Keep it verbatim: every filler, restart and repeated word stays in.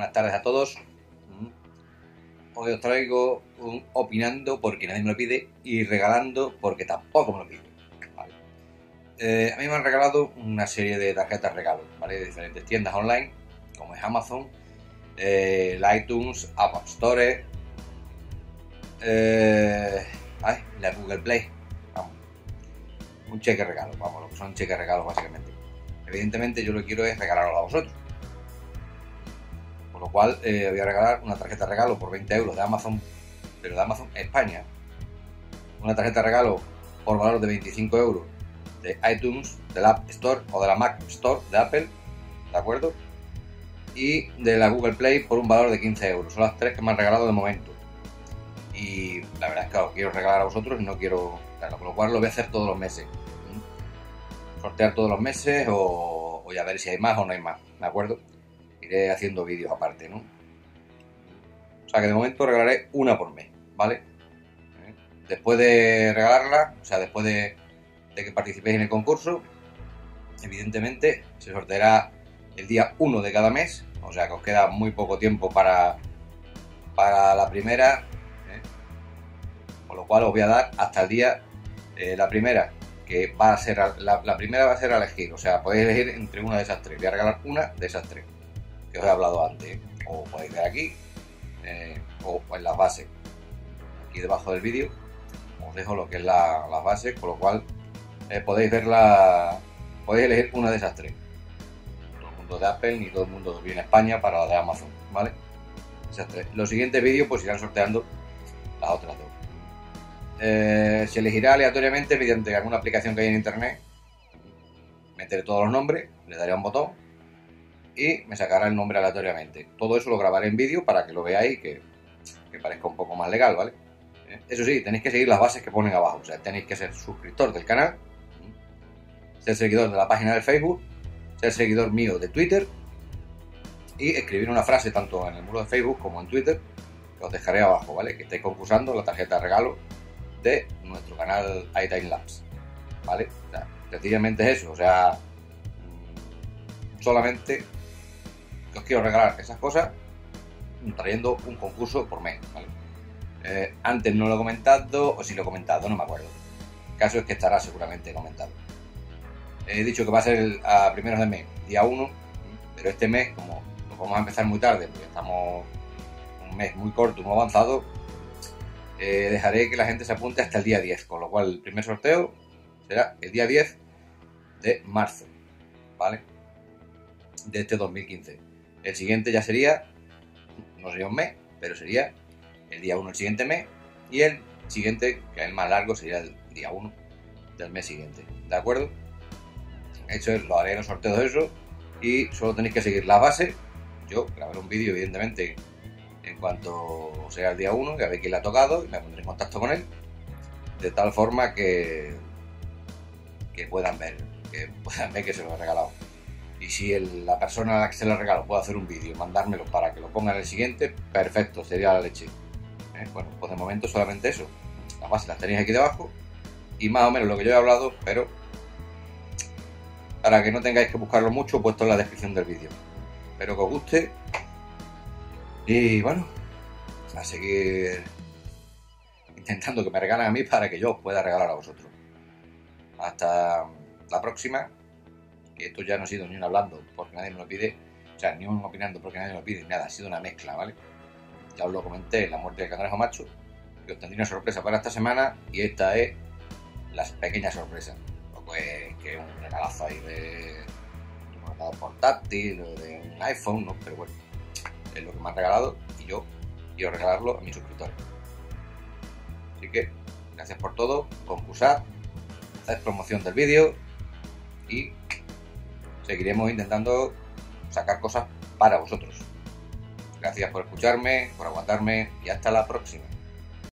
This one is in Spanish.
Buenas tardes a todos. Hoy os traigo un opinando porque nadie me lo pide y regalando porque tampoco me lo pide. Vale. Eh, a mí me han regalado una serie de tarjetas regalos, ¿vale? De diferentes tiendas online, como es Amazon, eh, el iTunes, Apple Store, eh, ay, la Google Play. Vamos. Un cheque regalo, vamos, lo que son cheques regalos básicamente. Evidentemente yo lo que quiero es regalarlo a vosotros. Por lo cual eh, voy a regalar una tarjeta de regalo por veinte euros de Amazon, pero de Amazon España. Una tarjeta de regalo por valor de veinticinco euros de iTunes, del App Store o de la Mac Store de Apple, ¿de acuerdo? Y de la Google Play por un valor de quince euros. Son las tres que me han regalado de momento. Y la verdad es que os quiero regalar a vosotros y no quiero... Claro, con lo cual lo voy a hacer todos los meses. Sortear todos los meses o, o ya ver si hay más o no hay más, ¿de acuerdo? Iré haciendo vídeos aparte, ¿no? O sea que de momento regalaré una por mes, ¿vale? Después de regalarla, o sea, después de, de que participéis en el concurso, evidentemente se sorteará el día uno de cada mes, o sea que os queda muy poco tiempo para, para la primera, ¿eh? Con lo cual os voy a dar hasta el día, eh, la primera, que va a ser, la, la primera va a ser a elegir, o sea, podéis elegir entre una de esas tres, voy a regalar una de esas tres que os he hablado antes, o podéis ver aquí, eh, o en las bases, aquí debajo del vídeo os dejo lo que es la, las bases, con lo cual eh, podéis ver la, podéis elegir una de esas tres, todo el mundo de Apple ni todo el mundo viene a España para la de Amazon, ¿vale? Esas tres. Los siguientes vídeos pues irán sorteando las otras dos. Eh, se elegirá aleatoriamente mediante alguna aplicación que hay en internet, meteré todos los nombres, le daré a un botón y me sacará el nombre aleatoriamente. Todo eso lo grabaré en vídeo para que lo veáis, que, que parezca un poco más legal, ¿vale? Eso sí, tenéis que seguir las bases que ponen abajo. O sea, tenéis que ser suscriptor del canal, ser seguidor de la página de Facebook, ser seguidor mío de Twitter y escribir una frase tanto en el muro de Facebook como en Twitter, que os dejaré abajo, ¿vale? Que estáis concursando la tarjeta de regalo de nuestro canal iTimelapse, ¿vale? O sea, sencillamente es eso, o sea, solamente os quiero regalar esas cosas trayendo un concurso por mes, ¿vale? Eh, antes no lo he comentado, o si lo he comentado, no me acuerdo. El caso es que estará seguramente comentado. He dicho que va a ser el, a primeros de mes, día uno, pero este mes, como lo vamos a empezar muy tarde, porque estamos un mes muy corto, muy avanzado, eh, dejaré que la gente se apunte hasta el día diez, con lo cual el primer sorteo será el día diez de marzo, ¿vale? De este dos mil quince. El siguiente ya sería, no sería un mes, pero sería el día uno del siguiente mes, y el siguiente, que es el más largo, sería el día uno del mes siguiente, ¿de acuerdo? Hecho es, lo haré en los sorteos de eso, y solo tenéis que seguir las bases. Yo grabaré un vídeo, evidentemente, en cuanto sea el día uno, que a ver quién le ha tocado, y me pondré en contacto con él, de tal forma que, que puedan ver, que puedan ver que se lo he regalado. Y si el, la persona a la que se le regalo puede hacer un vídeo y mandármelo para que lo ponga en el siguiente, perfecto, sería la leche. ¿Eh? Bueno, pues de momento solamente eso. Las bases las tenéis aquí debajo y más o menos lo que yo he hablado, pero para que no tengáis que buscarlo mucho, puesto en la descripción del vídeo. Espero que os guste y bueno, a seguir intentando que me regalen a mí para que yo os pueda regalar a vosotros. Hasta la próxima. Que esto ya no ha sido ni un hablando porque nadie me lo pide, o sea, ni un opinando porque nadie me lo pide, nada, ha sido una mezcla, ¿vale? Ya os lo comenté, la muerte del cangrejo macho, que os tendré una sorpresa para esta semana y esta es la pequeña sorpresa, pues que es un regalazo ahí de un ordenador portátil o de un iPhone, ¿no? Pero bueno, es lo que me han regalado y yo quiero regalarlo a mis suscriptores. Así que, gracias por todo, concursad, haced promoción del vídeo y seguiremos intentando sacar cosas para vosotros. Gracias por escucharme, por aguantarme y hasta la próxima.